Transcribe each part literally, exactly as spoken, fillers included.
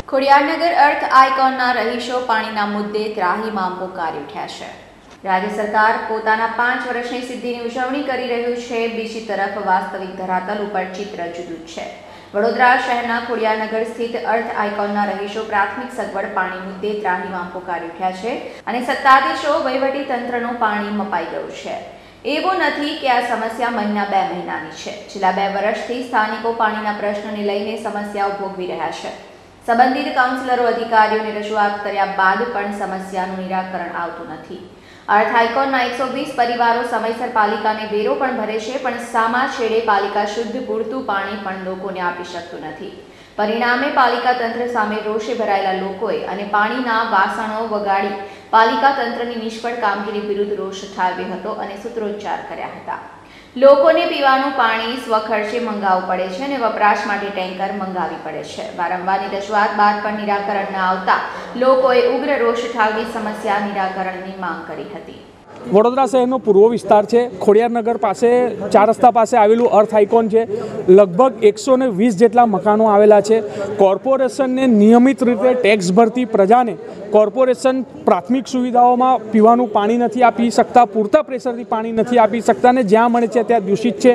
ખોડિયારનગર અર્થ આઇકોનના રહીશો પાણીના મુદ્દે ત્રાહીમામ પોકારી ઉઠ્યા છે। રાજ્ય સરકાર પોતાના પાંચ વર્ષની સિદ્ધિની ઉજવણી કરી રહ્યું છે, બીજી તરફ વાસ્તવિક ધરાતલ ઉપર ચિત્ર જુદું છે। વડોદરા શહેરના ખોડિયારનગર સ્થિત અર્થ આઇકોનના રહીશો પ્રાથમિક સગવડ પાણી મુદ્દે ત્રાહીમામ પોકારી ઉઠ્યા છે અને સત્તાધીશો વહીવટી તંત્રનું પાણી મપાઈ ગયું છે। એવું નથી કે આ સમસ્યા મહિના બે મહિનાની છે। છેલ્લા બે વર્ષથી સ્થાનિકો પાણીના પ્રશ્નને લઈને સમસ્યાઓ ભોગવી રહ્યા છે। સંબંધિત કાઉન્સિલરો અધિકારીઓને રજૂઆત કર્યા બાદ પણ સમસ્યાનું નિરાકરણ આવતું નથી। અર્થ આઇકોનના એકસો વીસ પરિવારો સમયસર પાલિકાને વેરો પણ ભરે છે, પણ સામા છેડે પાલિકા શુદ્ધ પૂરતું પાણી પણ લોકોને આપી શકતું નથી। પરિણામે પાલિકા તંત્ર સામે રોષે ભરાયેલા લોકોએ અને પાણીના વાસણો વગાડી પાલિકા તંત્રની નિષ્ફળ કામગીરી વિરુદ્ધ રોષ ઠાલવ્યો હતો અને સૂત્રોચ્ચાર કર્યા હતા। લોકોને પીવાનું પાણી સ્વખર્ચે મંગાવવું પડે છે અને વપરાશ માટે ટેન્કર મંગાવવી પડે છે। વારંવારની રજૂઆત બાદ પણ નિરાકરણ ન આવતા લોકોએ ઉગ્ર રોષ ઠાલવી સમસ્યા નિરાકરણની માંગ કરી હતી। વડોદરા શહેરનો પૂર્વ વિસ્તાર છે। ખોડિયારનગર પાસે ચાર રસ્તા પાસે આવેલું અર્થ આઇકોન છે। લગભગ એકસો ને વીસ જેટલા મકાનો આવેલા છે। કોર્પોરેશનને નિયમિત રીતે ટેક્સ ભરતી પ્રજાને કોર્પોરેશન પ્રાથમિક સુવિધાઓમાં પીવાનું પાણી નથી આપી શકતા, પૂરતા પ્રેશરથી પાણી નથી આપી શકતા અને જ્યાં મળે છે ત્યાં દૂષિત છે।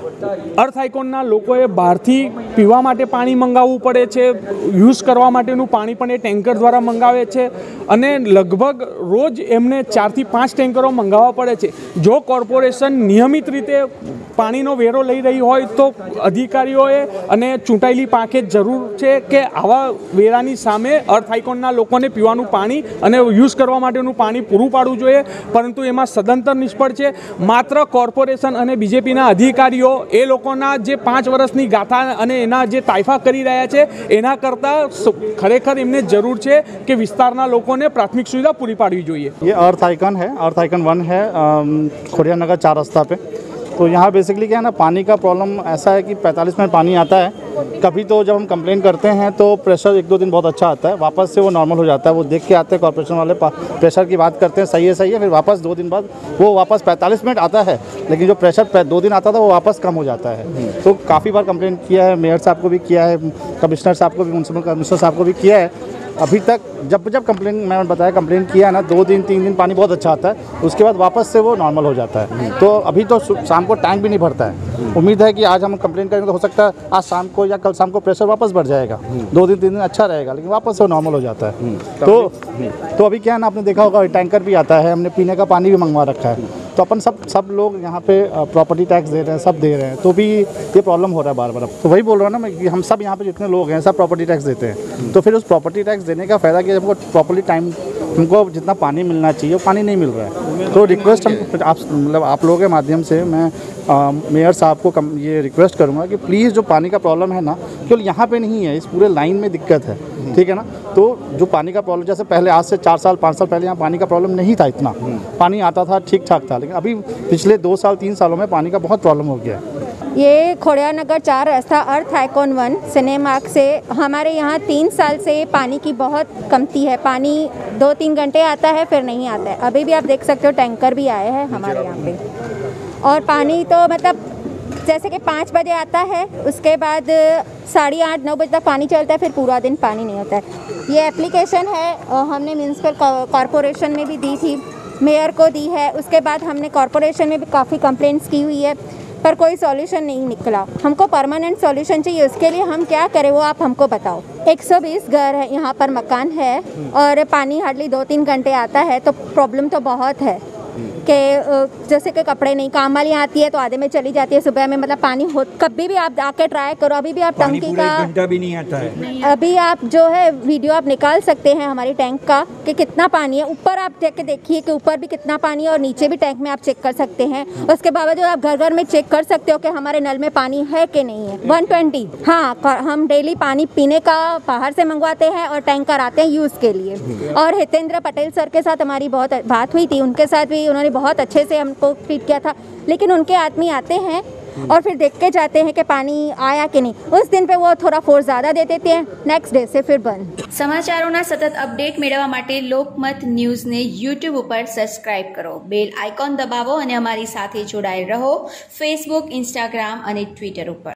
અર્થ આઇકોનના લોકોએ બહારથી પીવા માટે પાણી મંગાવવું પડે છે, યુઝ કરવા માટેનું પાણી પણ એ ટેન્કર દ્વારા મંગાવે છે અને લગભગ રોજ એમને ચારથી પાંચ ટેન્કરો મંગાવવા પડે છે। જો કોર્પોરેશન નિયમિત રીતે પાણીનો વેરો લઈ રહી હોય તો અધિકારીઓએ અને ચૂંટાયેલી પાંખે જરૂર છે કે આવા વેરાની સામે અર્થ આઇકોનના લોકોને પીવાનું પાણી અને યુઝ કરવા માટેનું પાણી પૂરું પાડવું જોઈએ, પરંતુ એમાં સદંતર નિષ્ફળ છે। માત્ર કોર્પોરેશન અને બીજેપીના અધિકારીઓ એ લોકોના જે પાંચ વર્ષની ગાથા અને એના જે તાઇફા કરી રહ્યા છે એના કરતાં ખરેખર એમને જરૂર છે કે વિસ્તારના લોકોને પ્રાથમિક સુવિધા પૂરી પાડવી જોઈએ। ये अर्थ आइकन है, अर्थ आइकन वन है खोडियारनगर चार रास्ता पे। तो यहाँ बेसिकली क्या है ना, पानी का प्रॉब्लम ऐसा है कि पैंतालीस मिनट पानी आता है। कभी तो जब हम कंप्लेन करते हैं तो प्रेशर एक दो दिन बहुत अच्छा आता है, वापस से वो नॉर्मल हो जाता है। वो देख के आते हैं कॉर्पोरेशन वाले, प्रेशर की बात करते हैं, सही है सही है, फिर वापस दो दिन बाद वो वापस पैंतालीस मिनट आता है, लेकिन जो प्रेशर दो दिन आता था वो वापस कम हो जाता है। तो काफ़ी बार कंप्लेन किया है, मेयर साहब को भी किया है, कमिश्नर साहब को भी, म्यूनसिपल कमिश्नर साहब को भी किया है। अभी तक जब जब कंप्लेन मैंने बताया कंप्लेन किया है ना, दो दिन तीन दिन पानी बहुत अच्छा आता है, उसके बाद वापस से वो नॉर्मल हो जाता है। तो अभी तो शाम को टैंक भी नहीं भरता है। उम्मीद है कि आज हम कंप्लेन करेंगे तो हो सकता है आज शाम को या कल शाम को प्रेशर वापस बढ़ जाएगा, दो दिन तीन दिन अच्छा रहेगा, लेकिन वापस से नॉर्मल हो जाता है। तो तो अभी क्या है ना, आपने देखा होगा टैंकर भी आता है, हमने पीने का पानी भी मंगवा रखा है। तो अपन सब सब लोग यहाँ पे प्रॉपर्टी टैक्स दे रहे हैं, सब दे रहे हैं, तो भी ये प्रॉब्लम हो रहा है बार बार। तो वही बोल रहा हूँ ना मैं कि हम सब यहाँ पे जितने लोग हैं सब प्रॉपर्टी टैक्स देते हैं। तो फिर उस प्रॉपर्टी टैक्स देने का फ़ायदा क्या, हमको प्रॉपर्ली टाइम हमको जितना पानी मिलना चाहिए वो पानी नहीं मिल रहा है। तो रिक्वेस्ट हम आप मतलब आप लोगों के माध्यम से मैं मेयर साहब को कम ये रिक्वेस्ट करूँगा कि प्लीज़ जो पानी का प्रॉब्लम है ना, केवल यहाँ पे नहीं है, इस पूरे लाइन में दिक्कत है, ठीक है ना। तो जो पानी का प्रॉब्लम, जैसे पहले आज से चार साल पाँच साल पहले यहाँ पानी का प्रॉब्लम नहीं था, इतना पानी आता था, ठीक ठाक था, लेकिन अभी पिछले दो साल तीन सालों में पानी का बहुत प्रॉब्लम हो गया है। ये खोडियारनगर चार रास्ता अर्थ आइकॉन वन सिनेमार्क से हमारे यहाँ तीन साल से पानी की बहुत कमती है। पानी दो तीन घंटे आता है फिर नहीं आता है। अभी भी आप देख सकते हो टैंकर भी आए हैं हमारे यहाँ पे, और पानी तो मतलब जैसे कि पाँच बजे आता है, उसके बाद साढ़े आठ नौ बजे तक पानी चलता है, फिर पूरा दिन पानी नहीं होता है। ये एप्लीकेशन है हमने म्यूनसिपल कॉरपोरेशन में भी दी थी, मेयर को दी है, उसके बाद हमने कॉरपोरेशन में भी काफ़ी कंप्लेंट्स की हुई है, पर कोई सॉल्यूशन नहीं निकला। हमको परमानेंट सॉल्यूशन चाहिए, उसके लिए हम क्या करें वो आप हमको बताओ। एक सौ बीस घर है यहाँ पर, मकान है, और पानी हार्डली दो तीन घंटे आता है, तो प्रॉब्लम तो बहुत है कि जैसे कि कपड़े नहीं, काम वाली आती है तो आधे में चली जाती है, सुबह में मतलब पानी हो, कभी भी आप आके ट्राई करो। अभी भी आप टंकी का घंटा भी नहीं आता है। अभी आप जो है वीडियो आप निकाल सकते हैं हमारी टैंक का कि कितना पानी है। ऊपर आप देख के देखिए कि ऊपर भी कितना पानी है, और नीचे भी टैंक में आप चेक कर सकते हैं। उसके बावजूद आप घर घर में चेक कर सकते हो कि हमारे नल में पानी है कि नहीं है। वन ट्वेंटी हाँ, हम डेली पानी पीने का बाहर से मंगवाते हैं और टैंकर आते हैं यूज़ के लिए। और हितेंद्र पटेल सर के साथ हमारी बहुत बात हुई थी, उनके साथ भी उन्होंने बहुत अच्छे से हमको ट्रीट किया था, लेकिन उनके आदमी आते हैं और फिर देख के जाते हैं कि पानी आया कि नहीं। उस दिन पे वो थोड़ा फोर्स ज़्यादा दे देते हैं, नेक्स्ट डे से फिर बंद। સમાચારોના સતત અપડેટ મેળવવા માટે લોકમત ન્યૂઝને યુટ્યુબ ઉપર સબસ્ક્રાઇબ કરો, બેલ આઇકોન દબાવો અને અમારી સાથે જોડાયેલ રહો ફેસબુક, ઇન્સ્ટાગ્રામ અને ટ્વિટર ઉપર।